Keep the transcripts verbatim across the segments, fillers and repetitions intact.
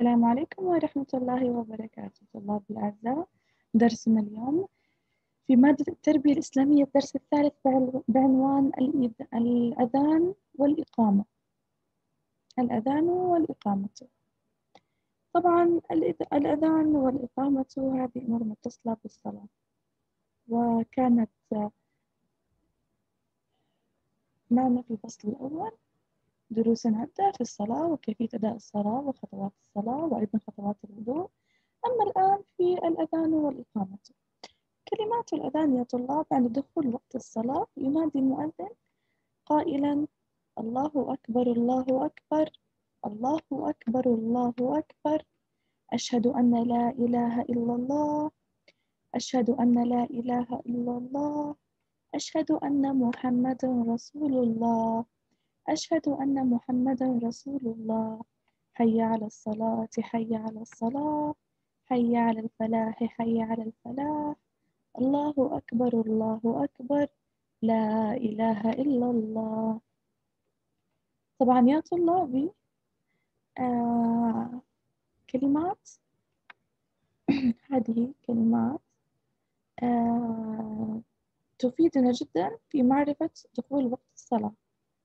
السلام عليكم ورحمة الله وبركاته طلاب الأعزاء. درسنا اليوم في مادة التربية الإسلامية، الدرس الثالث بعنوان الإذ- الأذان والإقامة. الأذان والإقامة. طبعا الإذ- الأذان والإقامة هذه أمور متصلة بالصلاة، وكانت معنا في الفصل الأول دروس عدة في الصلاة وكيفية أداء الصلاة وخطوات الصلاة وأيضا خطوات الوضوء. أما الآن في الأذان والإقامة. كلمات الأذان يا طلاب: عند دخول وقت الصلاة ينادي المؤذن قائلا: الله أكبر الله أكبر الله أكبر الله أكبر، أشهد أن لا إله إلا الله أشهد أن لا إله إلا الله أشهد أن محمدا رسول الله أشهد أن محمدا رسول الله، حي على الصلاة حي على الصلاة حي على الفلاح حي على الفلاح، الله أكبر الله أكبر، لا إله إلا الله. طبعا يا طلابي آه كلمات هذه كلمات آه تفيدنا جدا في معرفة دخول وقت الصلاة.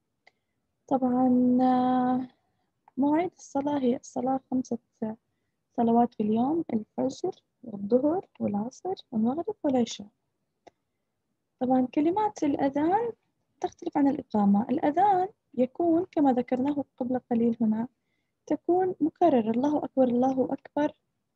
طبعا آه مواعيد الصلاة هي الصلاة خمسة صلوات في اليوم: الفجر والظهر والعصر والمغرب والعشاء. طبعا كلمات الأذان تختلف عن الإقامة. الأذان يكون كما ذكرناه قبل قليل هنا، تكون مكرر: الله أكبر الله أكبر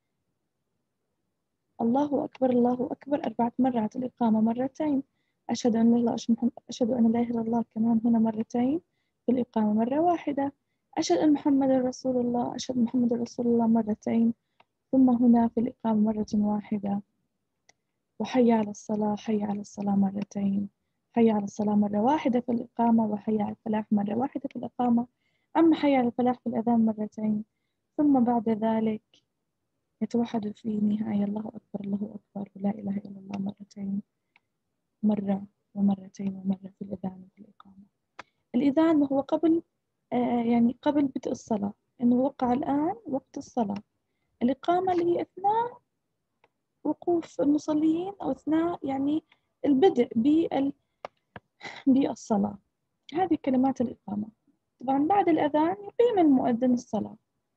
الله أكبر الله أكبر أربعة مرات. الإقامة مرتين: أشهد أن لا إله إلا الله أشهد أن لا إله إلا الله، كمان هنا مرتين. في الإقامة مرة واحدة. أشهد أن محمد رسول الله أشهد أن محمد رسول الله مرتين، ثم هنا في الإقامة مرة واحدة. وحي على الصلاة حي على الصلاة مرتين. حي على الصلاة مرة واحدة في الإقامة، وحي على الفلاح مرة واحدة في الإقامة. أما حي على الفلاح في الأذان مرتين، ثم بعد ذلك يتوحد في النهاية: الله أكبر الله أكبر ولا إله إلا الله مرتين، مرة ومرتين ومرة في الأذان وفي الإقامة. الإذان هو قبل آه يعني قبل بدء الصلاة، إنه وقع الآن وقت الصلاة. الإقامة اللي هي أثناء وقوف المصلين أو أثناء يعني البدء بالصلاة. هذه كلمات الإقامة. طبعا بعد الأذان يقيم المؤذن الصلاة.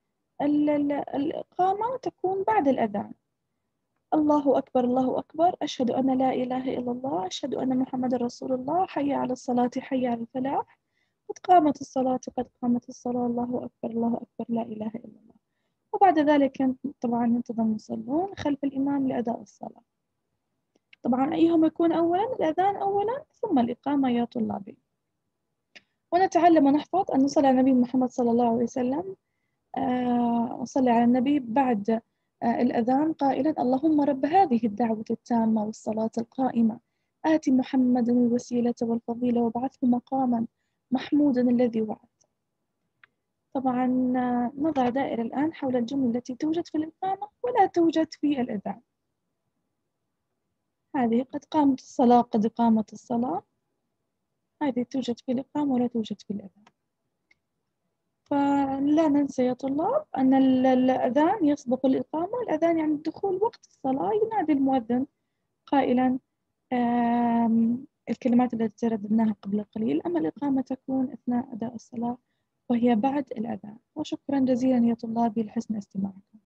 الإقامة تكون بعد الأذان: الله أكبر الله أكبر، أشهد أن لا إله إلا الله أشهد أن محمد رسول الله، حي على الصلاة حي على الفلاح، قد قامت الصلاة قد قامت الصلاة، الله أكبر الله أكبر لا إله إلا الله. وبعد ذلك طبعا ينتظم المصلون خلف الإمام لأداء الصلاة. طبعا أيهما يكون أولا؟ الأذان أولا ثم الإقامة يا طلابي. ونتعلم ونحفظ أن نصلي على النبي محمد صلى الله عليه وسلم. آه وصلي على النبي بعد آه الأذان قائلا: اللهم رب هذه الدعوة التامة والصلاة القائمة آت محمدا الوسيلة والفضيلة وابعثه مقاما محمودا الذي وعد. طبعا آه نضع دائرة الآن حول الجملة التي توجد في الإقامة ولا توجد في الأذان. هذه قد قامت الصلاة قد قامت الصلاة، هذه توجد في الإقامة ولا توجد في الأذان. فلا ننسى يا طلاب أن الأذان يسبق الإقامة. الأذان يعني دخول وقت الصلاة، ينادي المؤذن قائلا الكلمات التي رددناها قبل قليل. أما الإقامة تكون أثناء أداء الصلاة وهي بعد الأذان. وشكرا جزيلا يا طلابي لحسن استماعكم.